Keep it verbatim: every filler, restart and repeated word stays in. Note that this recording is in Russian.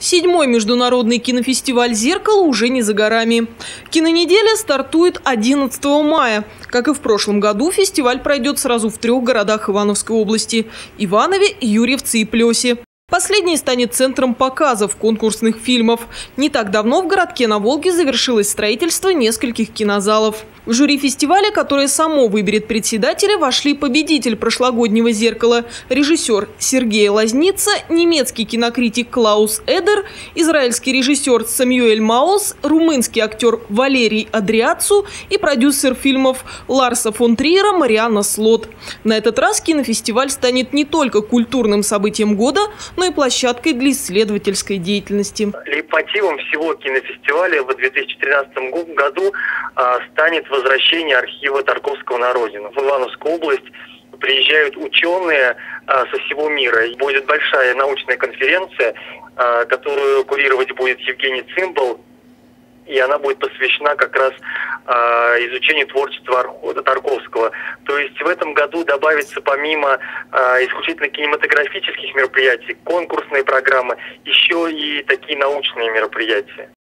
Седьмой международный кинофестиваль «Зеркало» уже не за горами. Кинонеделя стартует одиннадцатого мая. Как и в прошлом году, фестиваль пройдет сразу в трех городах Ивановской области – Иванове, Юрьевце и Плесе. Последний станет центром показов конкурсных фильмов. Не так давно в городке на Волге завершилось строительство нескольких кинозалов. В жюри фестиваля, которое само выберет председателя, вошли победитель прошлогоднего «Зеркала», режиссер Сергей Лазница, немецкий кинокритик Клаус Эдер, израильский режиссер Самюэль Маус, румынский актер Валерий Адриацу и продюсер фильмов Ларса фон Триера Марианна Слот. На этот раз кинофестиваль станет не только культурным событием года, но и площадкой для исследовательской деятельности. Лейтмотивом всего кинофестиваля в две тысячи тринадцатом году а, станет возвращение архива Тарковского на родину. В Ивановскую область приезжают ученые а, со всего мира. И будет большая научная конференция, а, которую курировать будет Евгений Цимбал. И она будет посвящена как раз э, изучению творчества Тарковского. То есть в этом году добавится помимо э, исключительно кинематографических мероприятий, конкурсные программы, еще и такие научные мероприятия.